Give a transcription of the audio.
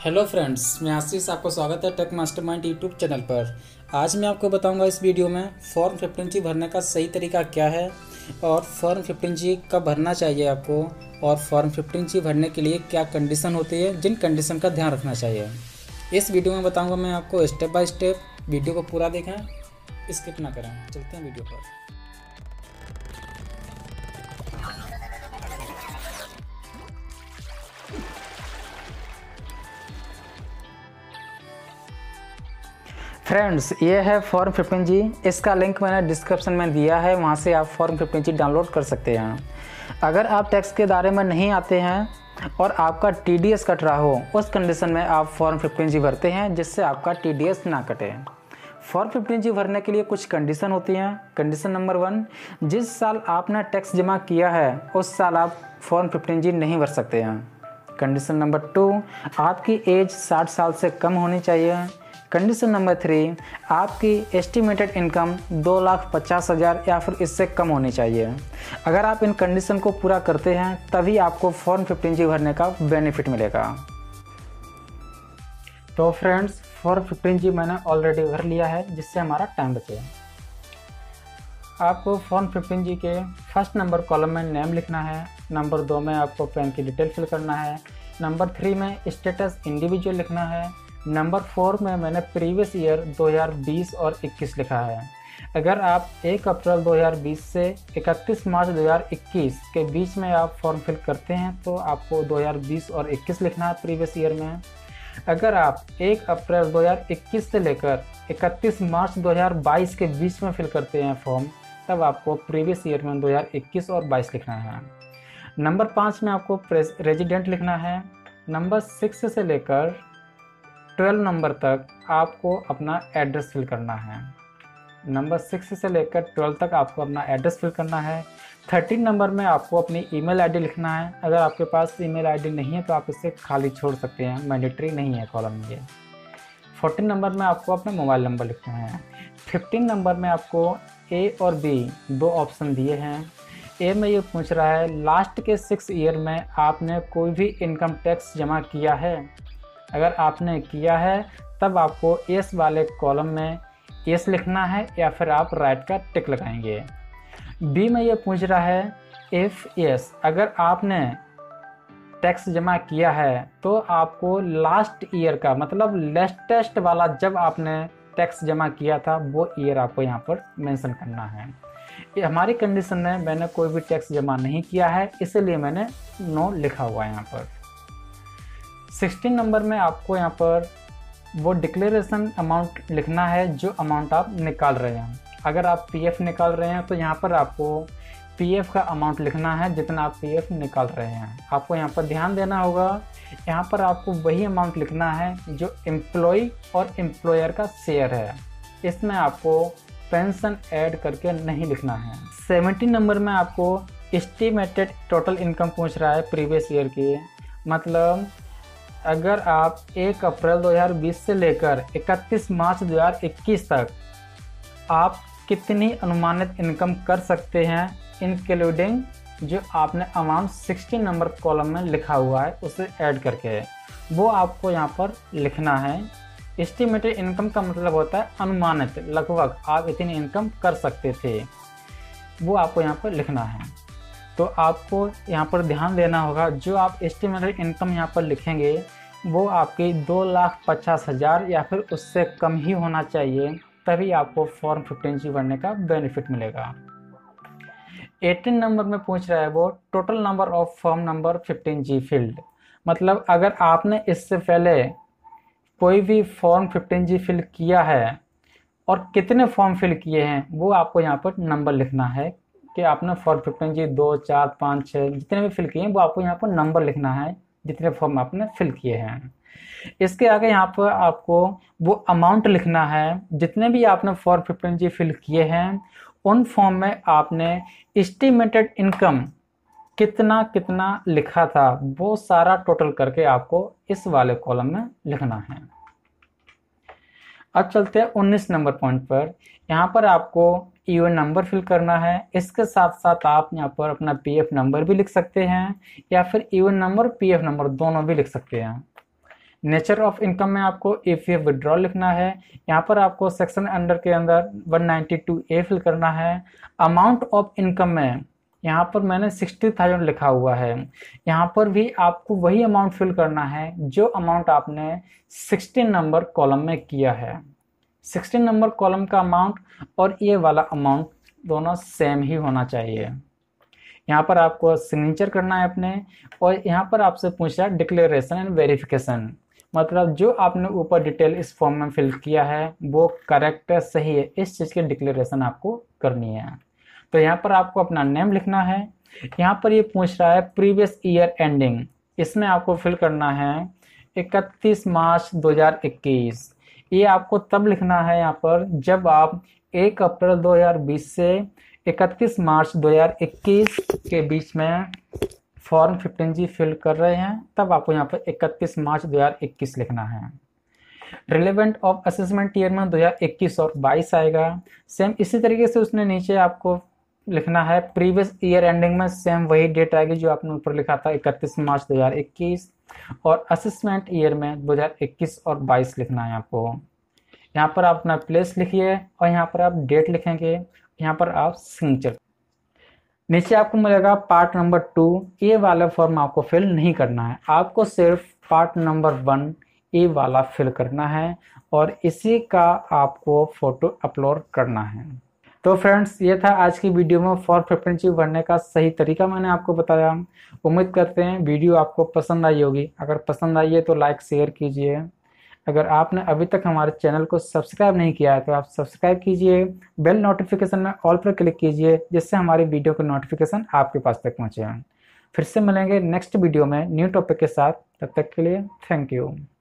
Hello friends, मैं आशीष। आपको स्वागत है टेक मास्टरमाइंड यूट्यूब चैनल पर। आज मैं आपको बताऊंगा इस वीडियो में फॉर्म 15G भरने का सही तरीका क्या है और फॉर्म 15G कब भरना चाहिए आपको, और फॉर्म 15G भरने के लिए क्या कंडीशन होती है, जिन कंडीशन का ध्यान रखना चाहिए। इस वीडियो में बताऊँगा मैं आपको स्टेप बाय स्टेप। वीडियो को पूरा देखें, स्किप ना करें। चलते हैं वीडियो पर। फ्रेंड्स, ये है फॉर्म 15G। इसका लिंक मैंने डिस्क्रिप्शन में दिया है, वहाँ से आप फॉर्म 15G डाउनलोड कर सकते हैं। अगर आप टैक्स के दायरे में नहीं आते हैं और आपका TDS कट रहा हो, उस कंडीशन में आप फॉर्म 15G भरते हैं, जिससे आपका TDS ना कटे। फॉर्म 15G भरने के लिए कुछ कंडीशन होती हैं। कंडीशन नंबर 1, जिस साल आपने टैक्स जमा किया है उस साल आप फॉर्म 15G नहीं भर सकते हैं। कंडीशन नंबर 2, आपकी एज 60 साल से कम होनी चाहिए। कंडीशन नंबर 3, आपकी एस्टिमेटेड इनकम 2,50,000 या फिर इससे कम होनी चाहिए। अगर आप इन कंडीशन को पूरा करते हैं तभी आपको फॉर्म 15G भरने का बेनिफिट मिलेगा। तो फ्रेंड्स, फॉर्म 15G मैंने ऑलरेडी भर लिया है, जिससे हमारा टाइम बचे। आपको फॉर्म 15G के फर्स्ट नंबर कॉलम में नेम लिखना है। नंबर 2 में आपको पैन की डिटेल फिल करना है। नंबर 3 में स्टेटस इंडिविजुअल लिखना है। नंबर 4 में मैंने प्रीवियस ईयर 2020 और 21 लिखा है। अगर आप 1 अप्रैल 2020 से 31 मार्च 2021 के बीच में आप फॉर्म फिल करते हैं तो आपको 2020 और 21 लिखना है प्रीवियस ईयर में। अगर आप 1 अप्रैल 2021 से लेकर 31 मार्च 2022 के बीच में फिल करते हैं फॉर्म, तब आपको प्रीवियस ईयर में 2021 और 22 लिखना है। नंबर 5 में आपको रेजिडेंट लिखना है। नंबर 6 से लेकर 12 नंबर तक आपको अपना एड्रेस फिल करना है। नंबर 6 से लेकर 12 तक आपको अपना एड्रेस फिल करना है। 13 नंबर में आपको अपनी ईमेल आईडी लिखना है। अगर आपके पास ईमेल आईडी नहीं है तो आप इसे खाली छोड़ सकते हैं, मैंडेटरी नहीं है कॉलम ये। 14 नंबर में आपको अपना मोबाइल नंबर लिखना है। 15 नंबर में आपको A और B 2 ऑप्शन दिए हैं। ए में ये पूछ रहा है लास्ट के 6 ईयर में आपने कोई भी इनकम टैक्स जमा किया है। अगर आपने किया है तब आपको यस वाले कॉलम में यस लिखना है या फिर आप राइट का टिक लगाएंगे। बी में ये पूछ रहा है इफ़ यस, अगर आपने टैक्स जमा किया है तो आपको लास्ट ईयर का, मतलब लेटेस्ट वाला जब आपने टैक्स जमा किया था वो ईयर आपको यहाँ पर मेंशन करना है। ये हमारी कंडीशन में मैंने कोई भी टैक्स जमा नहीं किया है, इसलिए मैंने नो लिखा हुआ है यहाँ पर। 16 नंबर में आपको यहाँ पर वो डिक्लेरेशन अमाउंट लिखना है जो अमाउंट आप निकाल रहे हैं। अगर आप पीएफ निकाल रहे हैं तो यहाँ पर आपको पीएफ का अमाउंट लिखना है जितना आप पीएफ निकाल रहे हैं। आपको यहाँ पर ध्यान देना होगा, यहाँ पर आपको वही अमाउंट लिखना है जो एम्प्लॉय और एम्प्लॉयर का शेयर है। इसमें आपको पेंशन ऐड करके नहीं लिखना है। 17 नंबर में आपको एस्टिमेटेड टोटल इनकम पूछ रहा है प्रीवियस ईयर की, मतलब अगर आप 1 अप्रैल 2020 से लेकर 31 मार्च 2021 तक आप कितनी अनुमानित इनकम कर सकते हैं, इंक्लूडिंग जो आपने अमाउंट 16 नंबर कॉलम में लिखा हुआ है उसे ऐड करके, वो आपको यहाँ पर लिखना है। एस्टिमेटेड इनकम का मतलब होता है अनुमानित, लगभग आप इतनी इनकम कर सकते थे, वो आपको यहाँ पर लिखना है। तो आपको यहाँ पर ध्यान देना होगा, जो आप एस्टिमेटेड इनकम यहाँ पर लिखेंगे वो आपकी 2,50,000 या फिर उससे कम ही होना चाहिए, तभी आपको फॉर्म 15G भरने का बेनिफिट मिलेगा। 18 नंबर में पूछ रहा है वो total number of form number 15G field, मतलब अगर आपने इससे पहले कोई भी फॉर्म 15G फिल किया है और कितने फॉर्म फिल किए हैं वो आपको यहाँ पर नंबर लिखना है कि आपने फॉर्म 15G 2, 4, 5, 6 जितने भी फिल किए हैं वो आपको यहाँ पर नंबर लिखना है जितने फॉर्म आपने फिल किए हैं। इसके आगे यहाँ पर आपको वो अमाउंट लिखना है, जितने भी आपने फॉर्म 15G फिल किए हैं उन फॉर्म में आपने एस्टिमेटेड इनकम कितना कितना लिखा था वो सारा टोटल करके आपको इस वाले कॉलम में लिखना है। अब चलते हैं 19 नंबर पॉइंट पर। यहाँ पर आपको यूएन नंबर फिल करना है, इसके साथ साथ आप यहाँ पर अपना पीएफ नंबर भी लिख सकते हैं या फिर यूएन नंबर पीएफ नंबर दोनों भी लिख सकते हैं। नेचर ऑफ इनकम में आपको ईपीएफ विड्रॉल लिखना है। यहाँ पर आपको सेक्शन अंडर के अंदर 192A फिल करना है। अमाउंट ऑफ इनकम में यहाँ पर मैंने 60,000 लिखा हुआ है। यहाँ पर भी आपको वही अमाउंट फिल करना है जो अमाउंट आपने 16 नंबर कॉलम में किया है। 16 नंबर कॉलम का अमाउंट और ये वाला अमाउंट दोनों सेम ही होना चाहिए। यहाँ पर आपको सिग्नेचर करना है अपने, और यहाँ पर आपसे पूछ रहा है डिक्लेरेशन एंड वेरिफिकेशन, मतलब जो आपने ऊपर डिटेल इस फॉर्म में फिल किया है वो करेक्ट है, सही है, इस चीज़ की डिक्लेरेशन आपको करनी है। तो यहाँ पर आपको अपना नेम लिखना है। यहाँ पर ये पूछ रहा है प्रीवियस ईयर एंडिंग, इसमें आपको फिल करना है 31 मार्च 2021। ये आपको तब लिखना है यहाँ पर जब आप 1 अप्रैल 2020 से 31 मार्च 2021 के बीच में फॉर्म 15G फिल कर रहे हैं, तब आपको यहाँ पर 31 मार्च 2021 लिखना है। रिलेवेंट ऑफ असेसमेंट ईयर में 2021 और 22 आएगा। सेम इसी तरीके से उसने नीचे आपको लिखना है प्रीवियस ईयर एंडिंग में सेम वही डेट आएगी जो आपने ऊपर लिखा था 31 मार्च 2021, और असेसमेंट ईयर में 2021 और 22 लिखना है आपको। यहाँ पर आप अपना प्लेस लिखिए और यहाँ पर आप डेट लिखेंगे, यहाँ पर आप सिग्नेचर। नीचे आपको मिलेगा पार्ट नंबर 2, ये वाला फॉर्म आपको फिल नहीं करना है, आपको सिर्फ पार्ट नंबर 1 ये वाला फिल करना है और इसी का आपको फोटो अपलोड करना है। तो फ्रेंड्स, ये था आज की वीडियो में फॉर्म 15G भरने का सही तरीका मैंने आपको बताया। उम्मीद करते हैं वीडियो आपको पसंद आई होगी। अगर पसंद आई है तो लाइक शेयर कीजिए। अगर आपने अभी तक हमारे चैनल को सब्सक्राइब नहीं किया है तो आप सब्सक्राइब कीजिए, बेल नोटिफिकेशन में ऑल पर क्लिक कीजिए जिससे हमारी वीडियो की नोटिफिकेशन आपके पास तक पहुँचे। फिर से मिलेंगे नेक्स्ट वीडियो में न्यू टॉपिक के साथ, तब तक के लिए थैंक यू।